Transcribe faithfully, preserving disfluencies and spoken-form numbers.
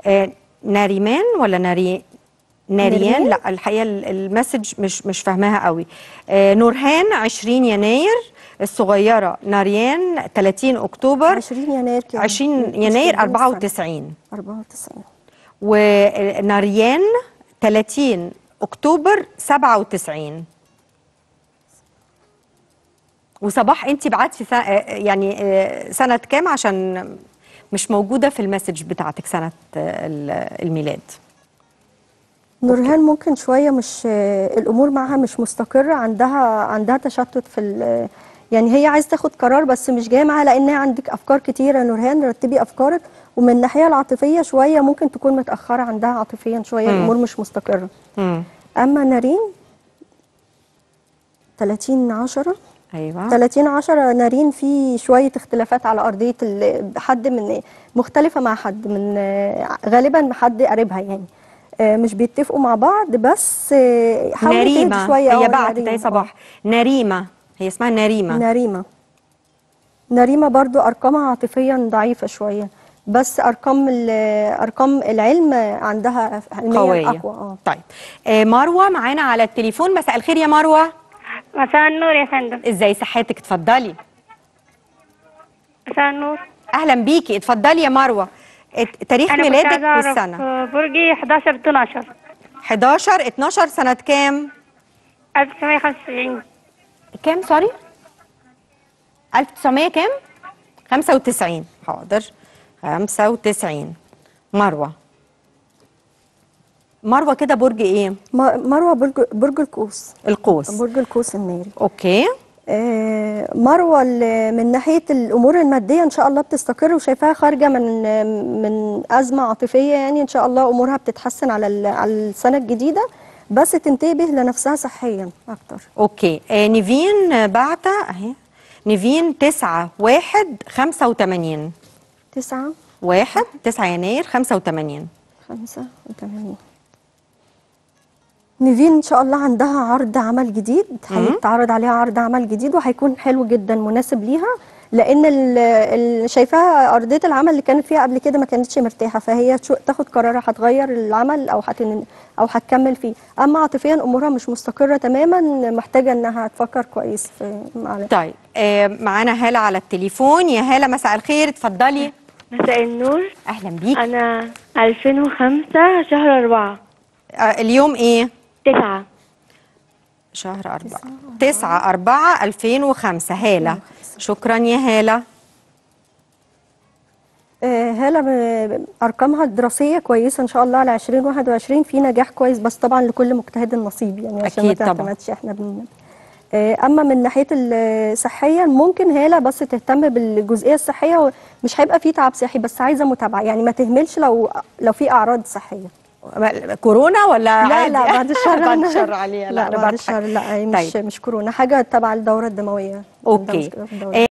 آه ناريمان ولا ناري ناريان؟ ناريمان؟ لا الحقيقه المسج مش مش فاهماها قوي. آه نورهان عشرين يناير، الصغيره ناريان ثلاثين اكتوبر، عشرين يناير كده، عشرين يناير أربعة وتسعين، أربعة وتسعين، وناريان ثلاثين اكتوبر سبعة وتسعين. وصباح انت بعتي في يعني سنه كام عشان مش موجوده في المسج بتاعتك سنه الميلاد؟ نورهان ممكن شويه مش الامور معاها مش مستقره، عندها عندها تشتت في يعني هي عايزه تاخد قرار بس مش جايه معاها، لان عندك افكار كتيره. نورهان رتبي افكارك، ومن الناحيه العاطفيه شويه ممكن تكون متاخره عندها عاطفيا شويه، مم. الامور مش مستقره. مم. اما نارين ثلاثين عشرة، ايوه ثلاثين عشرة نارين في شويه اختلافات على ارضيه حد من مختلفه مع حد من غالبا حد قريبها، يعني مش بيتفقوا مع بعض. بس حاولي تهدي شويه. هي بعتت اهي صباح نريمه، هي اسمها نريمه. نريمه نريمه برضو ارقامها عاطفيا ضعيفه شويه، بس ارقام ارقام العلم عندها قويه اقوى. اه طيب آه مروه معانا على التليفون. مساء الخير يا مروه. مساء النور يا فندم. ازاي صحتك؟ اتفضلي. مساء النور. اهلا بيكي، اتفضلي يا مروه. تاريخ أنا ميلادك والسنه؟ برجي حداشر اتناشر. حداشر اتناشر سنه كام؟ ألف وتسعمية وخمسة وتسعين. كام سوري؟ ألف وتسعمية كام؟ خمسة وتسعين. حاضر خمسة وتسعين. مروه مروه كده برج ايه؟ مروه برج برج القوس. القوس، برج القوس الناري. اوكي. آه مروه من ناحيه الامور الماديه ان شاء الله بتستقر، وشايفاها خارجه من من ازمه عاطفيه، يعني ان شاء الله امورها بتتحسن على على السنه الجديده، بس تنتبه لنفسها صحيا اكتر. اوكي. آه نيفين بعتة اهي، نيفين تسعة واحد خمسة وتمانين. تسعة واحد تسعة يناير خمسة وتمانين. خمسة وتمانين. نيفين ان شاء الله عندها عرض عمل جديد، هيتعرض عليها عرض عمل جديد وهيكون حلو جدا مناسب ليها، لان اللي شايفاها ارضيه العمل اللي كانت فيها قبل كده ما كانتش مرتاحه، فهي تاخد قرارها هتغير العمل او هتن او هتكمل فيه. اما عاطفيا امورها مش مستقره تماما، محتاجه انها تفكر كويس في معلش. طيب آه معانا هاله على التليفون. يا هاله مساء الخير، اتفضلي. مساء النور. اهلا بيكي. انا ألفين وخمسة شهر أربعة. آه اليوم ايه؟ تسعة شهر أربعة. تسعة أربعة ألفين وخمسة. هالة، شكرا يا هالة. آه هالة أرقامها الدراسية كويسة إن شاء الله على عشرين واحد وعشرين، في نجاح كويس، بس طبعا لكل مجتهد نصيب، يعني عشان ما تعتمدش احنا بن... آه أما من ناحية الصحية ممكن هالة بس تهتم بالجزئية الصحية، ومش هيبقى في تعب صحي، بس عايزة متابعة، يعني ما تهملش لو لو في أعراض صحية. كورونا ولا لا عادي؟ لا بعد الشر. بعد الشر عليها. لا, لا بعد الشر. لا مش طيب. مش كورونا، حاجه تبع الدوره الدمويه. اوكي.